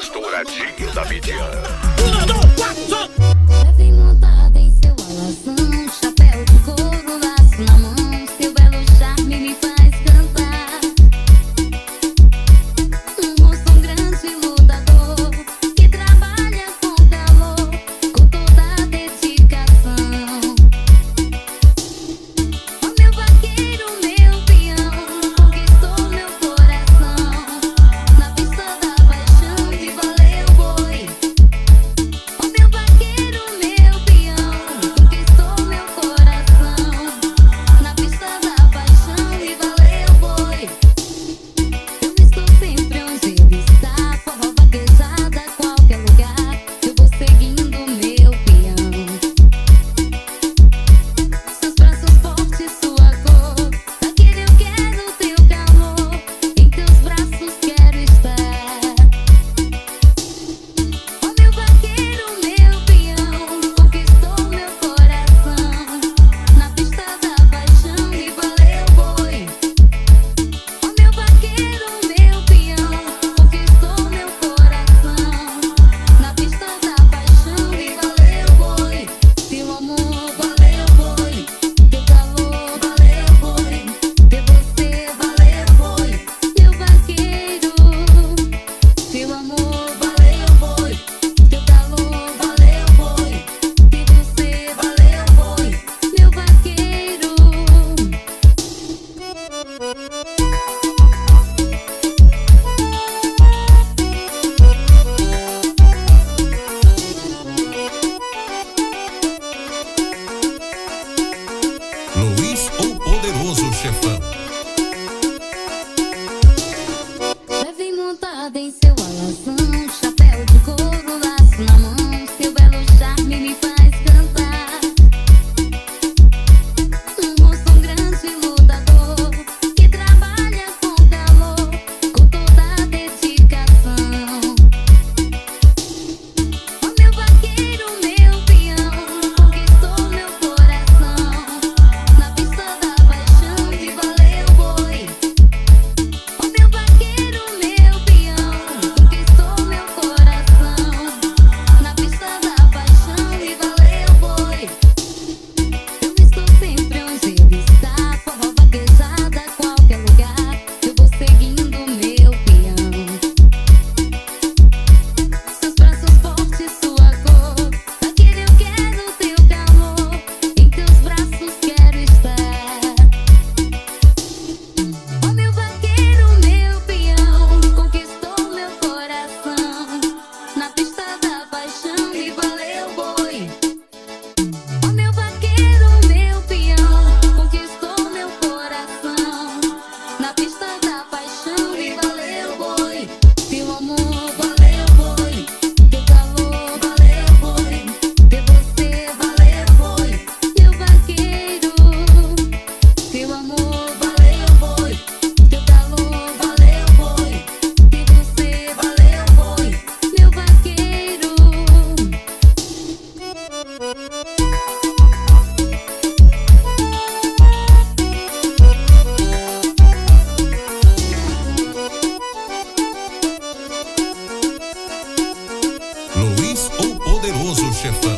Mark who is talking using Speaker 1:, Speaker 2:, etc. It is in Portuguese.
Speaker 1: estouradinho da mídia.
Speaker 2: 1, 2, 4,
Speaker 3: Leve montada em seu alazão, chapéu de couro, laço na mão, seu belo charme me faz cantar. Um moço grande lutador, que trabalha com calor, com toda a dedicação. Ó meu vaqueiro, meu peão, conquistou meu coração. Na pista da paixão e valeu boi. Ó meu vaqueiro, meu peão, conquistou meu coração. Na pista da paixão e valeu boi. Eu estou sempre onde ele está, forró vaquejada, qualquer lugar. Eu vou seguindo meu peão. Seus braços fortes, sua cor, daquele eu quero teu calor. Em teus braços quero estar. Ó meu vaqueiro, meu peão, conquistou meu coração. Na pista da paixão e valeu boi. Ó meu vaqueiro, meu peão, conquistou meu coração. Na pista da paixão e valeu boi. Teu amor valeu boi, teu calor valeu boi, ter você valeu boi. Meu vaqueiro, teu amor valeu boi, teu calor valeu boi, ter você valeu boi. Meu vaqueiro.
Speaker 4: Luiz, o poderoso chefão.
Speaker 3: Leve montada em seu alazão, chapéu de couro, laço na mão, seu belo charme me faz cantar. Um moço grande lutador, que trabalha com calor, com toda a dedicação. Ó meu vaqueiro, meu peão, conquistou meu coração. Na pista da paixão e valeu boi. Ó meu vaqueiro, meu peão, conquistou meu coração. Na pista da paixão e valeu boi. Eu estou sempre onde ele está, forró vaquejada, qualquer lugar. Eu vou seguindo meu peão. Seus braços fortes, sua cor, daquele eu quero teu calor. Em teus braços quero estar. Ó meu vaqueiro, meu peão, conquistou meu coração. Na pista da paixão e valeu boi. Ó meu vaqueiro, meu peão, conquistou meu coração. Na pista da paixão e valeu boi. Teu amor valeu boi, teu calor valeu boi, ter você valeu boi. Meu vaqueiro, teu amor valeu boi, teu calor valeu boi, ter você valeu boi. Meu vaqueiro.
Speaker 4: Luiz, o poderoso chefão.